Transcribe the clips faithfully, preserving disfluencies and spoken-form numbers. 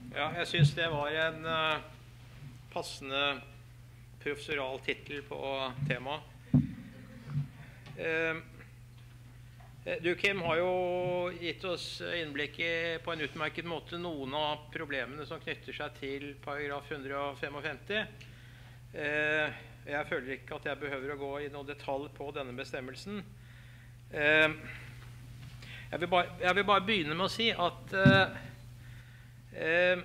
Ja, jeg synes det var en uh, passende professoral titel på temaet. Uh, du, Kim, har jo gitt oss innblikk i, på en utmerket måte, noen av problemene som knytter seg til paragraf ett hundre femtifem. Uh, jeg føler ikke at jeg behøver å gå i noen detalj på denne bestemmelsen. Uh, jeg, vil bare, jeg vil bare begynne med å si at uh, uh,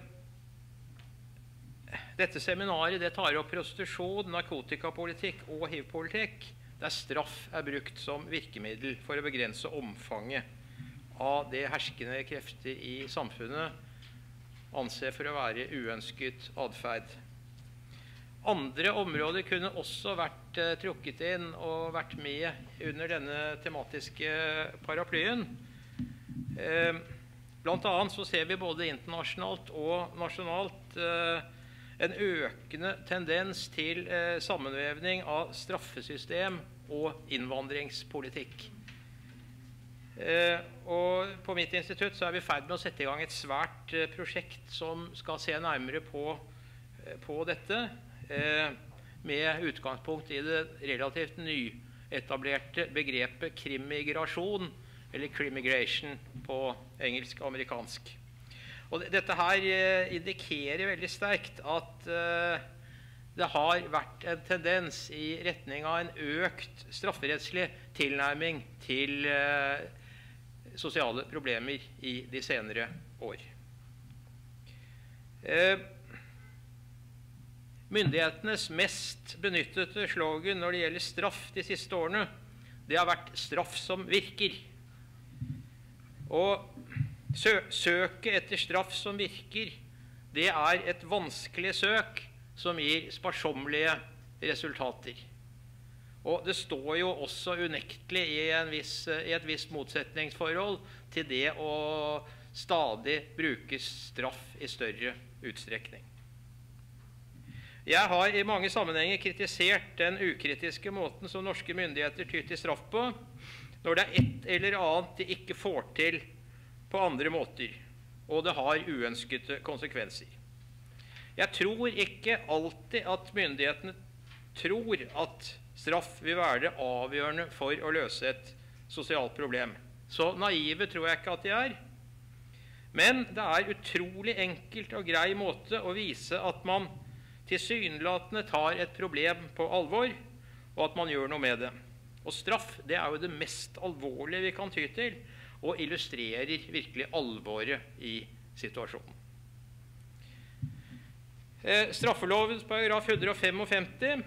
dette seminaret det tar opp prostitusjon, narkotikapolitikk og H I V-politikk, der straff er brukt som virkemiddel for å begrense omfanget av det herskende krefter i samfunnet anser for å være uønsket adferd. Andre områder kunne også vært eh, trukket inn og vært med under denne tematiske paraplyen. Eh, blant annet så ser vi både internasjonalt og nasjonalt eh, en økende tendens til eh, sammenvevning av straffesystem og innvandringspolitikk. Eh, og på mitt institutt så er vi i ferd med å sette i gang et svært eh, prosjekt som skal se nærmere på, eh, på dette, eh, med utgangspunkt i det relativt nyetablerte begrepet krimmigrasjon, eller crimmigration på engelsk-amerikansk. Og dette her eh, indikerer veldig sterkt at eh, det har vært en tendens i retning av en økt strafferettslig tilnærming til eh, sosiale problemer i de senere år. Eh, myndighetenes mest benyttede slogan når det gjelder straff de siste årene, det har vært straff som virker. Og Sø søket etter straff som virker, det er et vanskelig søk som gir sparsommelige resultater. Og det står jo også unektelig i, en viss, i et visst motsetningsforhold til det å stadig bruke straff i større utstrekning. Jeg har i mange sammenhenger kritisert den ukritiske måten som norske myndigheter tyr til straff på, når det er et eller annet de ikke får til på andre måter, og det har uønskede konsekvenser. Jeg tror ikke alltid at myndighetene tror at straff vil være avgjørende for å løse et sosialt problem. Så naive tror jeg ikke at de er. Men det er utrolig enkelt og grei måte å vise at man tilsynelatende tar et problem på alvor, og at man gjør noe med det. Og straff, det er jo det mest alvorlige vi kan ty til, og illustrerer virkelig alvoret i situasjonen. Eh, straffelovens paragraf ett hundre femtifem,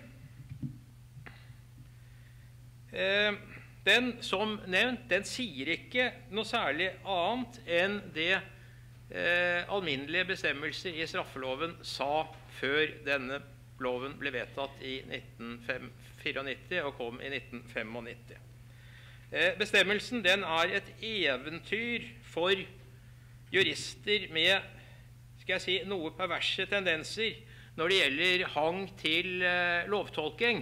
eh, den som nevnt, den sier ikke noe særlig annet enn det eh, alminnelige bestemmelser i straffeloven sa før denne loven ble vedtatt i nitten nittien og kom i nitten nittifem. Bestemmelsen den er et eventyr for jurister med skal jeg si, noe perverse tendenser når det gjelder hang til eh, lovtolking.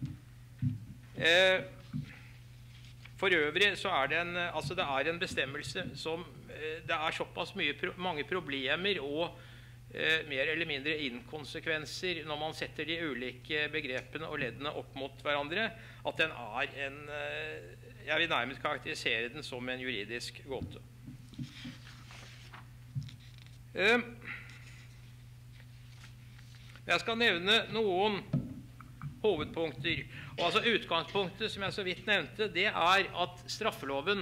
Eh, for øvrig så er det en, altså det er en bestemmelse som eh, det er såpass mye, pro mange problemer og eh, mer eller mindre inkonsekvenser når man setter de ulike begrepene og leddene opp mot hverandre, at den er en eh, jeg vil nærmest karakterisere den som en juridisk gåte. Jeg skal nevne noen hovedpunkter. Og altså utgangspunktet, som jeg så vidt nevnte, det er at straffeloven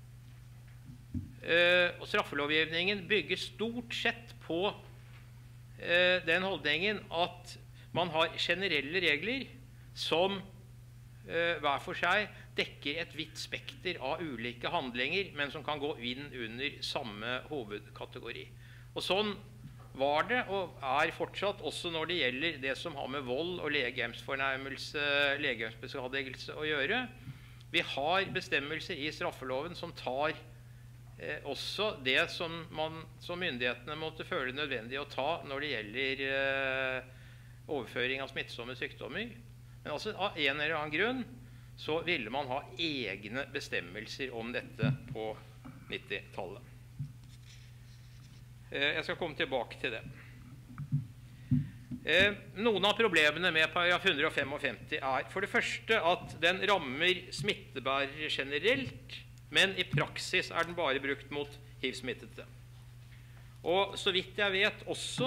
og straffelovgivningen bygger stort sett på den holdningen at man har generelle regler som hver for seg dekker et vidt spekter av ulike handlinger, men som kan gå inn under samme hovedkategori. Og sånn var det, og er fortsatt, også når det gjelder det som har med vold og legemsfornærmelse, legemsbeskadigelse å gjøre. Vi har bestemmelser i straffeloven som tar eh, også det som, man, som myndighetene måtte føle nødvendig å ta når det gjelder eh, overføring av smittsomme sykdommer. Men altså av en eller annen grunn så ville man ha egne bestemmelser om dette på nittitallet. Jeg skal komme tilbake til det. Noen av problemene med paragraf hundre og femtifem er for det første at den rammer smittebærere generelt, men i praksis er den bare brukt mot hiv-smittede. Og så vidt jeg vet også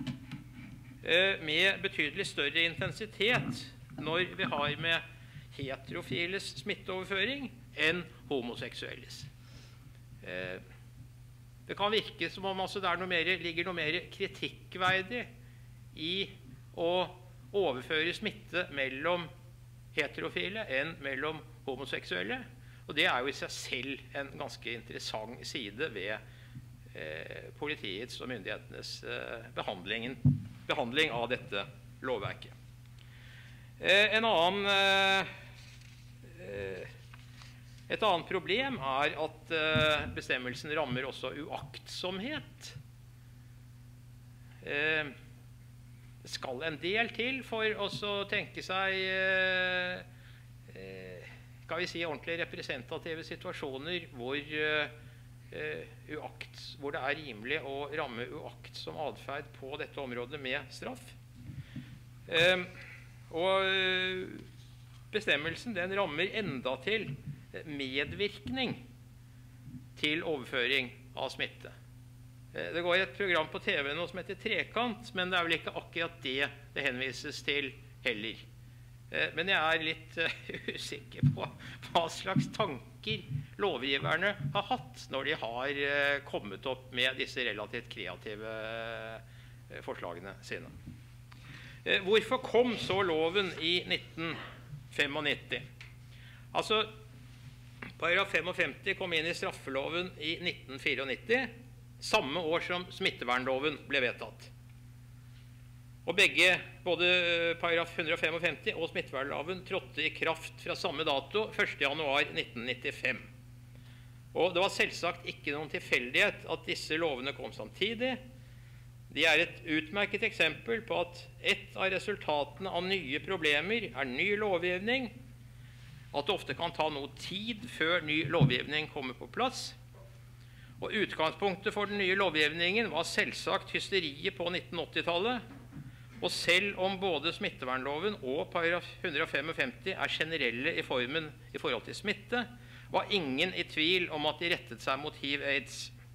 med betydelig større intensitet når vi har med heterofiles smitteoverføring enn homoseksuelles. Det kan virke som om altså, det er noe mer, ligger noe mer kritikkverdig i å overføre smitte mellom heterofile enn mellom homoseksuelle. Og det er jo i seg selv en ganske interessant side ved eh, politiets og myndighetenes eh, behandling av dette lovverket. Eh, en annen... Eh, Et annet problem er at uh, bestemmelsen rammer også uaktsomhet. Uh, det skal en del til for å tenke seg uh, uh, skal vi si ordentlig representative situasjoner hvor, uh, uh, uakt, hvor det er rimelig å ramme uaktsom adferd på dette området med straff. Uh, og uh, bestemmelsen den rammer enda til medvirkning til overføring av smitte. Det går et program på T V nå som heter Trekant, men det er vel ikke akkurat det det henvises til heller. Men jeg er litt usikker på hva slags tanker lovgiverne har hatt når de har kommet opp med disse relativt kreative forslagene sine. Hvorfor kom så loven i nitten nittifem? Altså, paragraf femtifem kom inn i straffeloven i nitten nittifire, samme år som smittevernloven ble vedtatt. Og begge, både paragraf hundre og femtifem og smittevernloven, trådte i kraft fra samme dato, første januar nitten nittifem. Og det var selvsagt ikke noen tilfeldighet at disse lovene kom samtidig. De er et utmerket eksempel på at et av resultatene av nye problemer er ny lovgivning, at det ofte kan ta noe tid før ny lovgivning kommer på plass. Og utgangspunktet for den nye lovgivningen var selvsagt hysteriet på nitten åttitallet, og selv om både smittevernloven og paragraf hundre og femtifem er generelle i formen i forhold til smitte, var ingen i tvil om at de rettet seg mot hiv-aids.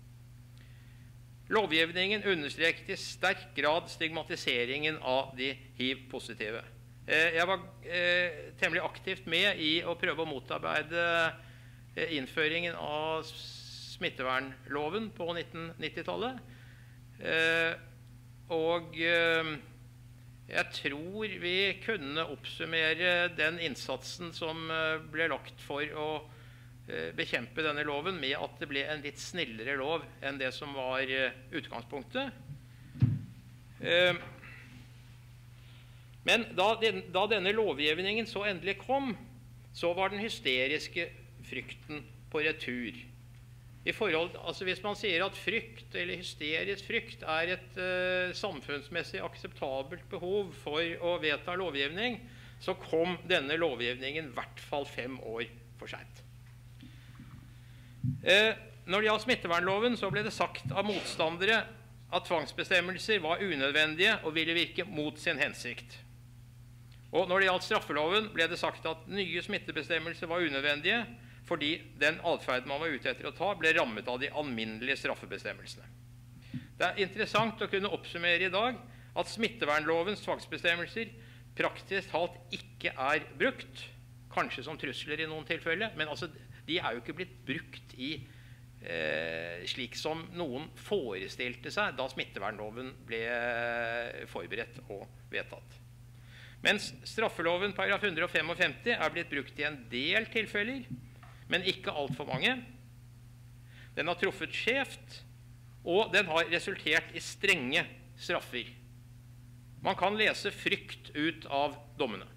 Lovgivningen understreket i sterk grad stigmatiseringen av de hiv-positive. Jeg var eh, temmelig aktivt med i å prøve å motarbeide eh, innføringen av smittevernloven på nitten nittitallet. Eh, og eh, jeg tror vi kunne oppsummere den innsatsen som eh, ble lagt for å eh, bekjempe denne loven med at det ble en litt snillere lov enn det som var eh, utgangspunktet. Eh, Men da, den, da denne lovgivningen så endelig kom, så var den hysteriske frykten på retur. I forhold, altså hvis man sier at frykt, eller hysterisk frykt, er et uh, samfunnsmessig akseptabelt behov for å vedta lovgivning, så kom denne lovgivningen i hvert fall fem år for sent. Uh, når det gjaldt smittevernloven, så ble det sagt av motstandere at tvangsbestemmelser var unødvendige og ville virke mot sin hensikt. Og når det gjaldt straffeloven, ble det sagt at nye smittebestemmelser var unødvendige fordi den adferden man var ute etter å ta, ble rammet av de alminnelige straffebestemmelsene. Det er interessant å kunne oppsummere i dag at smittevernlovens tvangsbestemmelser praktisk talt ikke er brukt, kanskje som trusler i noen tilfeller, men altså, de er jo ikke blitt brukt i eh, slik som noen forestilte seg da smittevernloven ble forberedt og vedtatt. Mens straffeloven paragraf hundre og femtifem er blitt brukt i en del tilfeller, men ikke alt for mange. Den har truffet skjevt, og den har resultert i strenge straffer. Man kan lese frykt ut av dommene.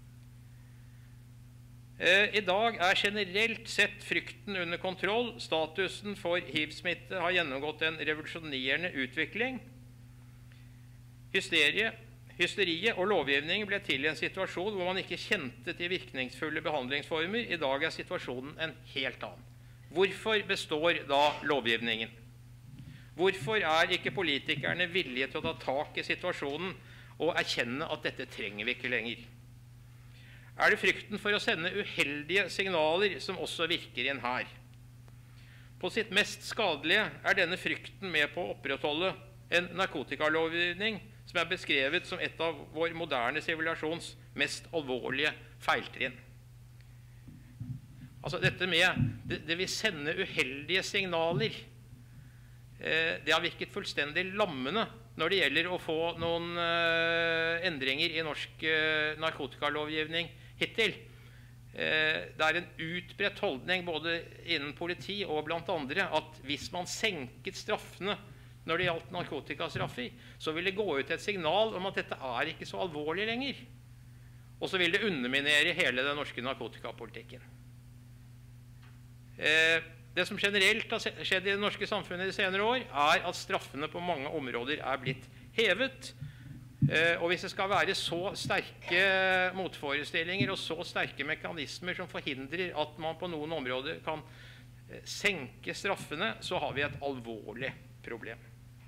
I dag er generelt sett frykten under kontroll. Statusen for hiv-smitte har gjennomgått en revolusjonerende utvikling. Hysterie Hysteriet og lovgivning ble til i en situasjon hvor man ikke kjente til virkningsfulle behandlingsformer. I dag er situasjonen en helt annen. Hvorfor består da lovgivningen? Hvorfor er ikke politikerne villige til å ta tak i situasjonen og erkjenne at dette trenger vi ikke lenger? Er det frykten for å sende uheldige signaler som også virker inn her? På sitt mest skadelige er denne frykten med på å opprettholde en narkotikalovgivning som er beskrevet som et av vår moderne sivilisasjons mest alvorlige feiltrinn. Altså dette med det, det vil sende uheldige signaler, eh, det har virket fullstendig lammende når det gjelder å få noen eh, endringer i norsk eh, narkotikalovgivning hittil. Eh, det er en utbredt holdning både innen politi og blant andre at hvis man senket straffene når det gjaldt narkotikastraffer, så vil det gå ut et signal om at dette er ikke så alvorlig lenger. Og så vil det underminere hele den norske narkotikapolitikken. Eh, det som generelt har skjedd i det norske samfunnet i de senere år, er at straffene på mange områder er blitt hevet. Eh, og hvis det skal være så sterke motforestillinger og så sterke mekanismer som forhindrer at man på noen områder kan eh, senke straffene, så har vi et alvorlig problem.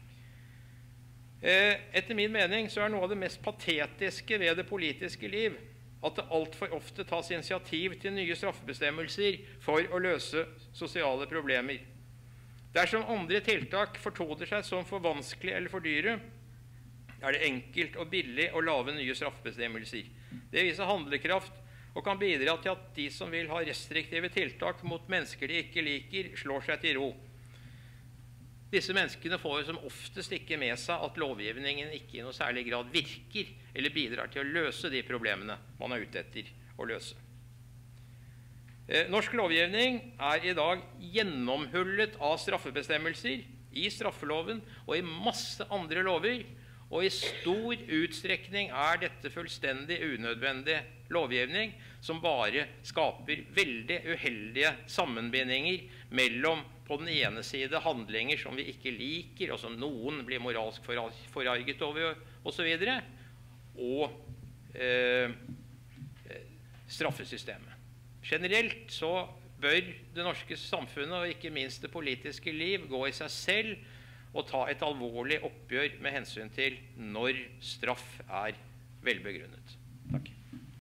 Eh, etter min mening så er noe av det mest patetiske ved det politiske liv at det alt for ofte tas initiativ til nye straffebestemmelser for å løse sosiale problemer. Dersom andre tiltak fortoner seg som for vanskelig eller for dyre, er det enkelt og billig å lage nye straffebestemmelser. Det viser handlekraft og kan bidra til at de som vil ha restriktive tiltak mot mennesker de ikke liker, slår seg til ro. Disse menneskene får som oftest ikke med seg at lovgivningen ikke i noe særlig grad virker eller bidrar til å løse de problemene man er ute etter å løse. Eh, norsk lovgivning er i dag gjennomhullet av straffebestemmelser i straffeloven og i masse andre lover, og i stor utstrekning er dette fullstendig unødvendig lovgivning som bare skaper veldig uheldige sammenbindinger mellom på den ene side handlinger som vi ikke liker, og som noen blir moralsk forarget over, og så videre, og eh, straffesystemet. Generelt så bør det norske samfunnet, og ikke minst det politiske liv, gå i seg selv og ta et alvorlig oppgjør med hensyn til når straff er velbegrunnet. Takk.